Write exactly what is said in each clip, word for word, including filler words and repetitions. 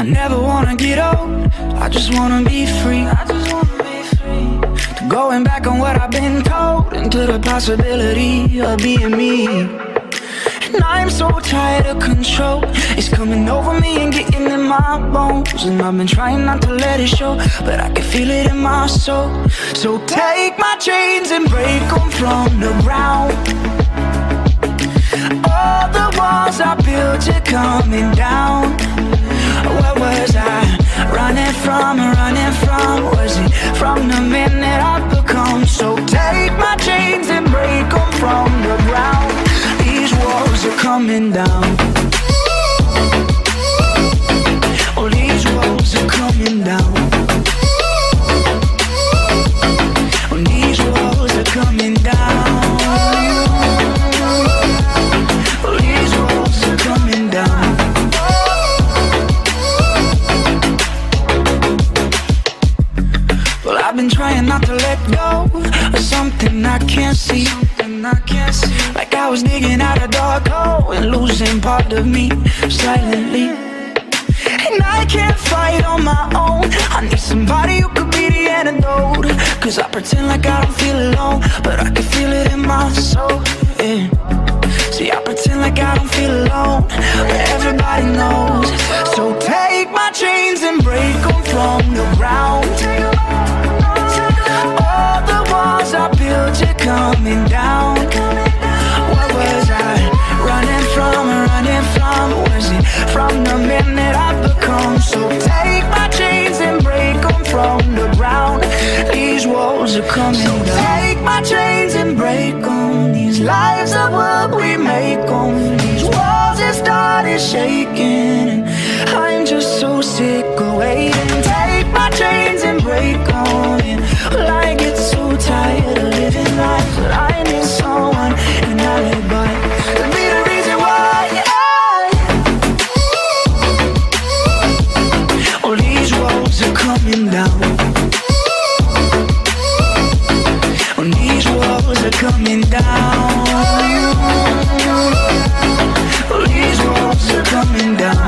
never wanna get old, I just wanna be free. I just wanna be free. To going back on what I've been told, into the possibility of being me. And I'm so tired of control, it's coming over me and getting in my bones. And I've been trying not to let it show, but I can feel it in my soul. So take my chains and break them from the ground. All the walls I built are coming down. Where was I running from, running from? Was it from the man that I've become? So take my chains and break them from the ground. These walls are coming down. Oh, these walls are coming down. Oh, these walls are coming down. Oh, these walls are coming down. Well, I've been trying not to let go of something I can't see. I can't see. Like I was digging out a dark hole and losing part of me silently. And I can't fight on my own, I need somebody who could be the antidote. Cause I pretend like I don't feel alone, but I can feel it in my soul, yeah. See, I pretend like I don't feel alone, but everybody knows. So take my chains and break them from the ground. All the walls I built are coming down. What was I running from, running from? Was it from the man that I've become? So take my chains and break them from the ground. These walls are coming so down. Take my chains and break them. These lives are what we make them. These walls have started shaking, and I'm just so sick of waiting. Take my chains and break them. And well, I get so tired of living life, but I need someone and I live by to be the reason why I, oh, these walls are coming down. Oh, these walls are coming down. Oh, these walls are coming down.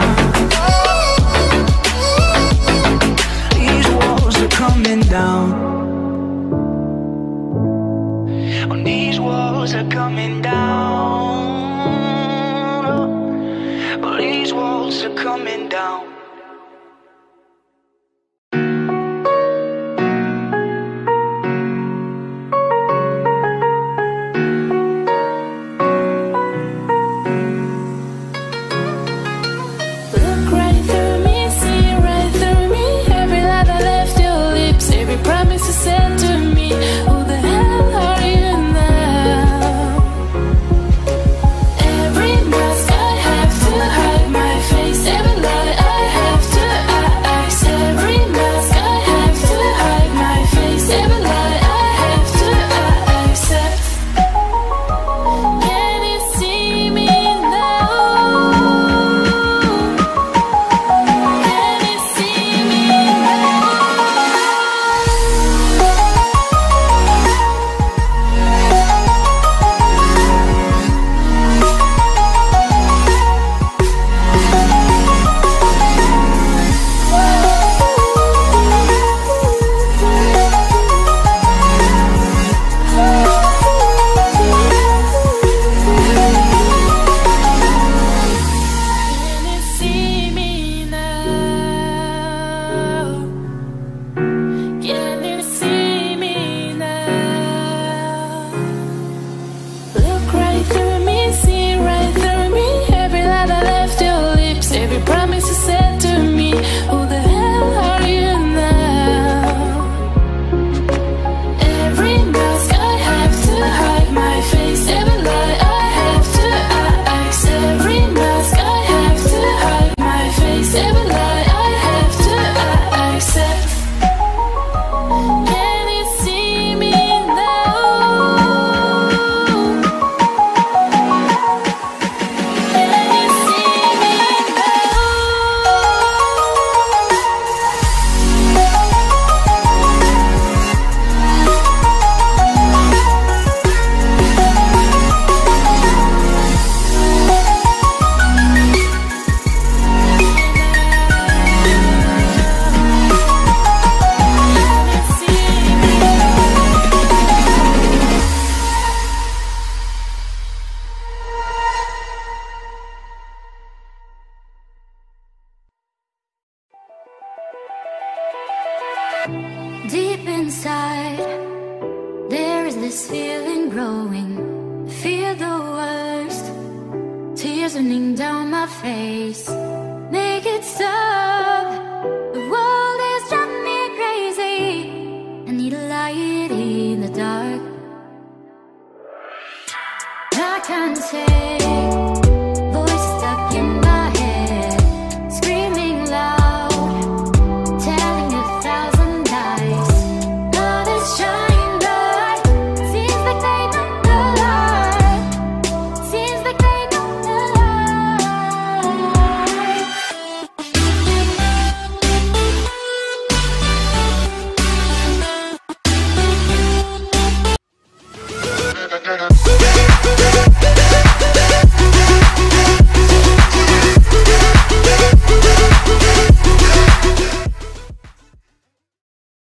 deep inside, there is this feeling growing. Fear the worst, tears running down my face. Make it stop.